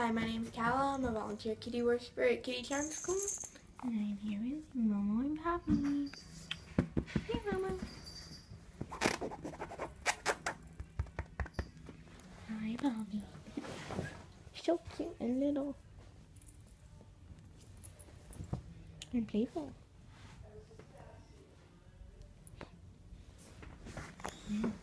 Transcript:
Hi, my name's Calla. I'm a volunteer kitty worshiper at Kitty Charm School. And I'm here with Momo and Poppy. Hey, Momo. Hi, Poppy. So cute and little. And playful.